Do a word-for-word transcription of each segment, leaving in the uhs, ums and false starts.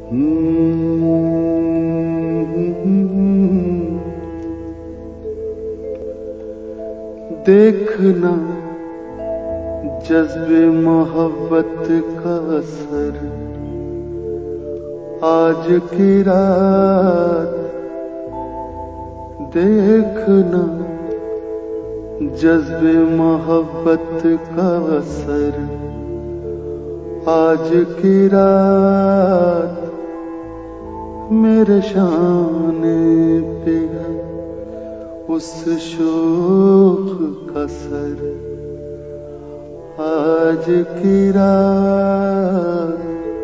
देखना जज्बे मोहब्बत का असर, आज की रात देखना जज्बे मोहब्बत का असर, आज की रात मेरे शाने पे है उस शोख का सर, आज की रात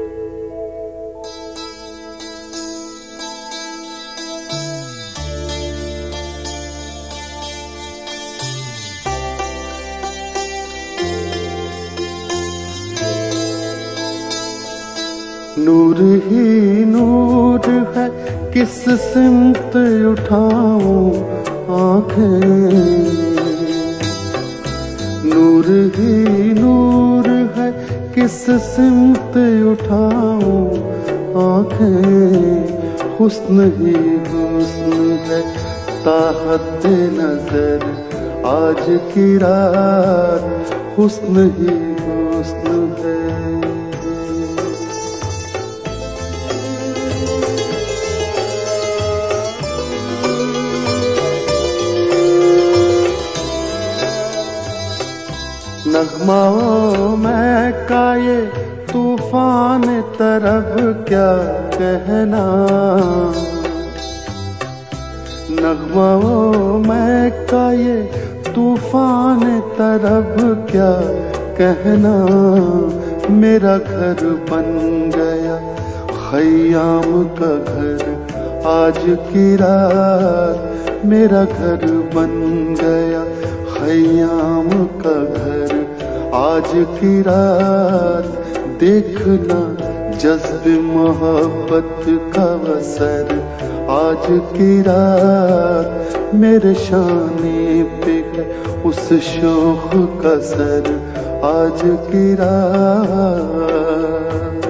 नूर ही नूर है, किस सिमत उठाऊं आँखें, नूर ही नूर है, किस सिमत उठाऊं आँखें, हुस्न ही हुस्न है ताहत नजर, आज की रात हुस्न ही हुस्न है। नगमाओं में का ये तूफान तरफ क्या कहना, नगमाओं में का ये तूफान तरफ क्या कहना, मेरा घर बन गया खयाम का घर, आज की रात मेरा घर बन गया खयाम का घर, आज की रात देखना जज्बे मोहब्बत का असर, आज की रात मेरे शाने पे है उस शोख का सर, आज की रात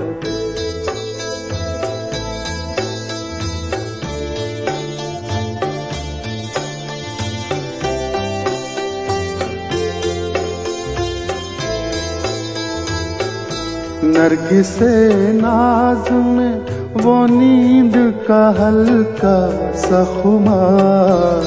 नरगिसे नाज में वो नींद का हल्का सा खुमार,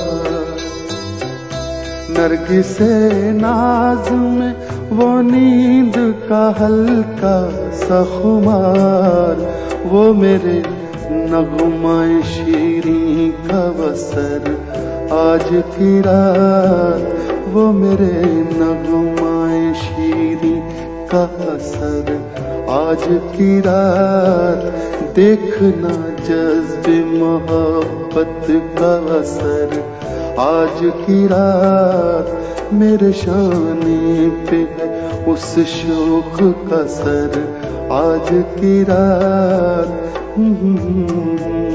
नरगिसे नाज में वो नींद का हल्का सा खुमार, वो मेरे नगमाए शीरीं का वसर, आज की रात वो मेरे नगमाए शीरीं का असर, आज की रात देखना जज्बे मोहब्बत का असर, आज की रात मेरे शाने पे है उस शोक का सर, आज की रात